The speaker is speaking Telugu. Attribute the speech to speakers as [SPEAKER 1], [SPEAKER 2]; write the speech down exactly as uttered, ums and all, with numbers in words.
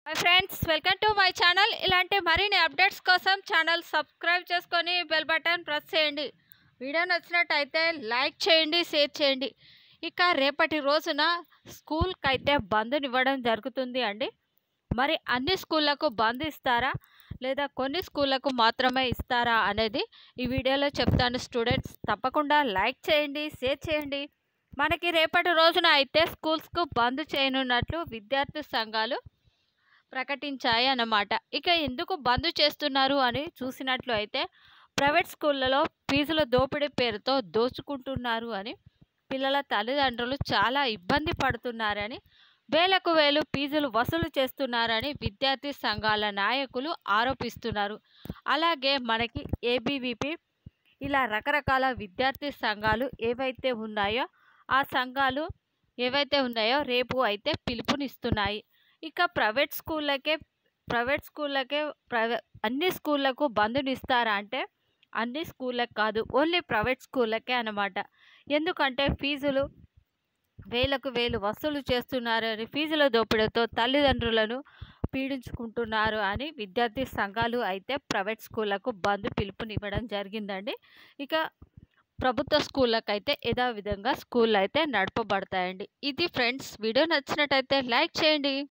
[SPEAKER 1] Hi friends, welcome to my channel. ఇలాంటి మరిన్ని అప్డేట్స్ కోసం ఛానల్ సబ్స్క్రైబ్ చేసుకొని బెల్ బటన్ ప్రెస్ చేయండి. వీడియో నచ్చినట్టయితే లైక్ చేయండి, షేర్ చేయండి. ఇక రేపటి రోజున స్కూల్కి అయితే బంద్నివ్వడం జరుగుతుంది అండి. మరి అన్ని స్కూళ్ళకు బంద్ ఇస్తారా లేదా కొన్ని స్కూళ్ళకు మాత్రమే ఇస్తారా అనేది ఈ వీడియోలో చెప్తాను. స్టూడెంట్స్ తప్పకుండా లైక్ చేయండి, షేర్ చేయండి. మనకి రేపటి రోజున అయితే స్కూల్స్కు బంద్ చేయనున్నట్లు విద్యార్థి సంఘాలు ప్రకటించాయి అన్నమాట. ఇక ఎందుకు బంద్ చేస్తున్నారు అని చూసినట్లు అయితే ప్రైవేట్ స్కూళ్ళలో ఫీజుల దోపిడీ పేరుతో దోచుకుంటున్నారు అని, పిల్లల తల్లిదండ్రులు చాలా ఇబ్బంది పడుతున్నారని, వేలకు వేలు ఫీజులు వసూలు చేస్తున్నారని విద్యార్థి సంఘాల నాయకులు ఆరోపిస్తున్నారు. అలాగే మనకి ఏబీవీపీ ఇలా రకరకాల విద్యార్థి సంఘాలు ఏవైతే ఉన్నాయో ఆ సంఘాలు ఏవైతే ఉన్నాయో రేపు అయితే పిలుపునిస్తున్నాయి. ఇక ప్రైవేట్ స్కూళ్ళకే ప్రైవేట్ స్కూళ్ళకే ప్రైవే అన్ని స్కూళ్ళకు బంద్నిస్తారా అంటే అన్ని స్కూళ్ళకి కాదు, ఓన్లీ ప్రైవేట్ స్కూళ్ళకే అన్నమాట. ఎందుకంటే ఫీజులు వేలకు వేలు వసూలు చేస్తున్నారని, ఫీజుల దోపిడీతో తల్లిదండ్రులను పీడించుకుంటున్నారు అని విద్యార్థి సంఘాలు అయితే ప్రైవేట్ స్కూళ్ళకు బంద్ పిలుపునివ్వడం జరిగిందండి. ఇక ప్రభుత్వ స్కూళ్ళకైతే యథావిధంగా స్కూళ్ళు అయితే నడపబడతాయండి. ఇది ఫ్రెండ్స్, వీడియో నచ్చినట్టయితే లైక్ చేయండి.